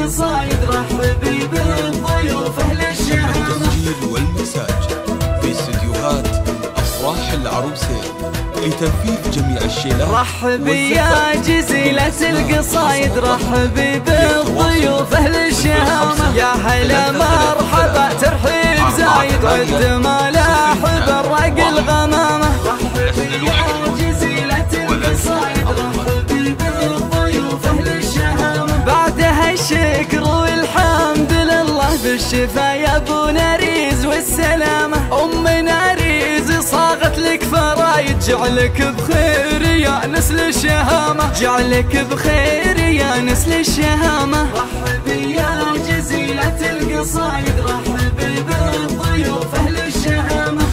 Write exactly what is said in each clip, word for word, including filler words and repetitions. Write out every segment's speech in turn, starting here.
القصايد رحبي بالضيوف أهل الشهامة. التسجيل والمساج في استديوهات أفراح العروسين لتنفيذ جميع الشيلات. رحبي يا جزيلة القصايد رحبي بالضيوف أهل الشهامة. يا هلا مرحبا ترحيب زايد عد ملاحب الرق الغمامة. رحبي يا جزيلة القصايد رحبي بالضيوف أهل الشهامة. بعدها الشكر والحمد لله بالشفا يا ابو ناريز والسلامة. ام ناريز صاغت لك فرايد جعلك بخير يا نسل الشهامة. جعلك بخير يا نسل الشهامة. رحبي يا جزيلة القصايد رحبي بالضيوف أهل الشهامة.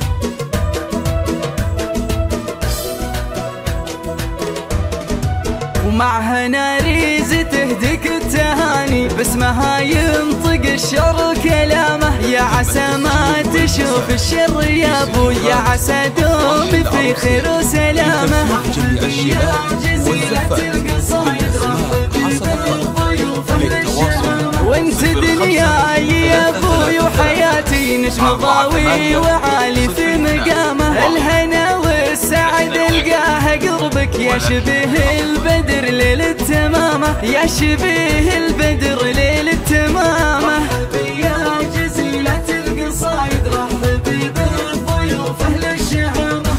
ومعها ناريز تهديك التهاني باسمها ينطق الشر كلامه. يا عسى ما تشوف الشر يا ابو يا عسى دومي في خير وسلامه. يا جزيلة القصايد رحبي بالضيوف أهل الشهامة. وانت دنياي يا ابوي وحياتي نجم ضاوي وعالي في مقامه. الهنا والسعد القاها قربك يا شبيه البدر ليل التمامة. يا شبيه البدر ليل التمامة. رحبي يا جزيلة القصايد رحبي بالضيوف أهل الشهامة.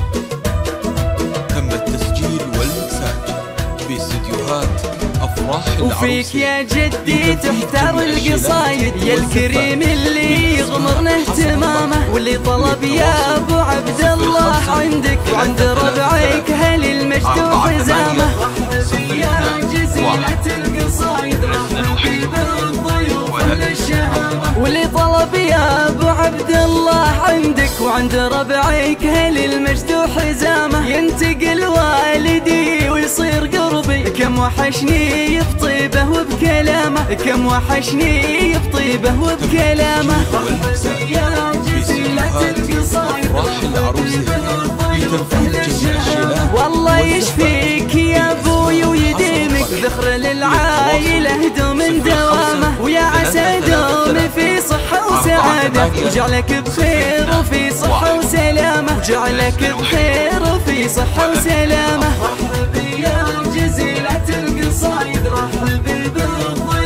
تم التسجيل والمكساج في استديوهات أفراح العروسين. وفيك يا جدي تحتار القصايد يا الكريم اللي يغمرنا اهتمامه. واللي طلب يا ابو عبد الله عندك وعند ربعك هل المجد وحزامه. رحبي يا جزيلة القصايد رحبي بالضيوف أهل الشهامة. واللي طلب يا ابو عبد الله عندك وعند ربعك هل المجد وحزامه. ينتقل والدي ويصير قربي كم وحشني بطيبه وبكلامه. كم وحشني بطيبه وبكلامه. رحبي يا جزيلة القصايد رحبي بالضيوف أهل الشهامة. والله يشفيك يا ابوي ويديمك ذخر للعائلة دوم دوامه. ويا عسى دومي في صحة وسعادة وجعلك بخير وفي صحة وسلامة. وجعلك بخير وفي صحة وسلامة. رحبي يا جزيلة القصايد رحبي بالضيوف